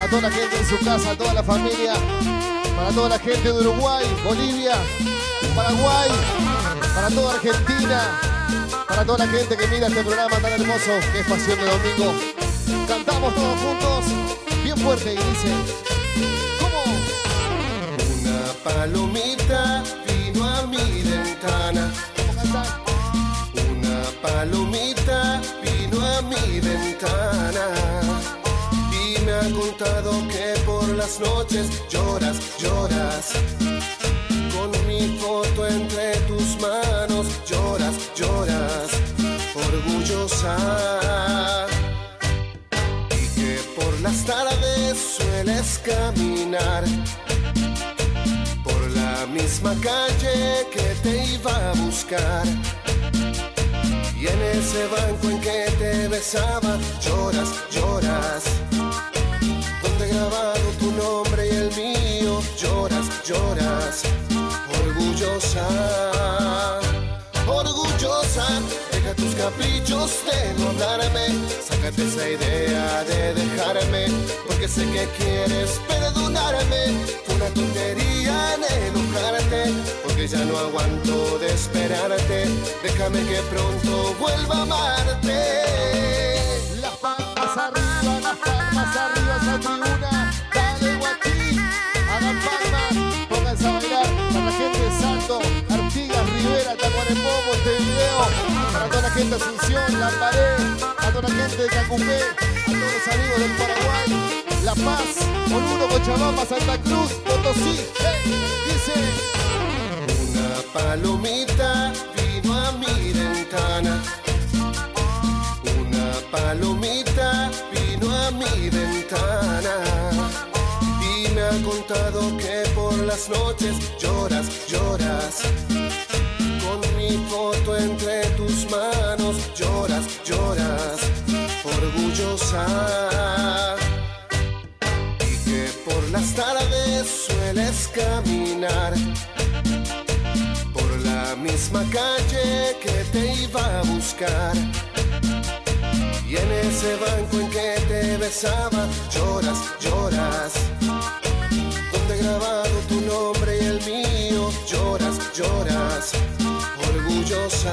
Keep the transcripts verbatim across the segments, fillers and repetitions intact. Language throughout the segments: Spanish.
para toda la gente en su casa, toda la familia, para toda la gente de Uruguay, Bolivia, Paraguay, para toda Argentina, para toda la gente que mira este programa tan hermoso que es Pasión de Domingo. Cantamos todos juntos, bien fuerte, y dice, ¿cómo? Una palomita vino a mi ventana. ¿Cómo cantan? Una palomita vino a mi ventana y me ha contado que por las noches lloras, lloras. Con mi foto entre tus manos lloras, lloras, orgullosa. Y que por las tardes sueles caminar por la misma calle que te iba a buscar. Y en ese banco en que te besaba lloras, lloras. Donde he grabado tu nombre y el mío lloras, lloras. Orgullosa, orgullosa. Deja tus caprichos de no hablarme. Sácate esa idea de dejarme, porque sé que quieres perdonarme. Fue una tontería en enojarte, porque ya no aguanto de esperarte. Déjame que pronto vuelva a amarte. Las palmas arriba, las palmas arriba, esa tribuna. Dale, Guaquí, hagan palmas, pónganse a bailar. Para la gente de Salto, Artigas, Rivera, Tacuarembó, Montevideo. Para toda la gente de Asunción, Lambaré. A toda la gente de Cacupé, a todos los amigos del Paraguay, La Paz, Oruro, Cochabamba, Santa Cruz, Potosí. Hey, dice. Una palomita vino a mi ventana. Una palomita vino a mi ventana y me ha contado que por las noches lloras, lloras. Con mi foto entre tus manos lloras, lloras, orgullosa. Y que por las tardes sueles caminar por la misma calle que te iba a buscar. Y en ese banco en que te besaba lloras, lloras. Donde he grabado tu nombre y el mío lloras, lloras. Orgullosa,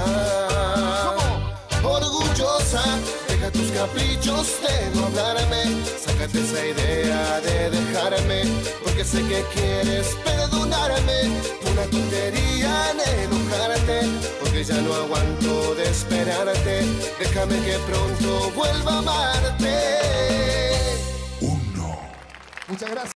orgullosa. Deja tus caprichos de no hablarme. Sácate esa idea de dejarme, porque sé que quieres perdonarme. Fue una tontería en enojarte, porque ya no aguanto de esperarte. Déjame que pronto vuelva a amarte. Muchas gracias.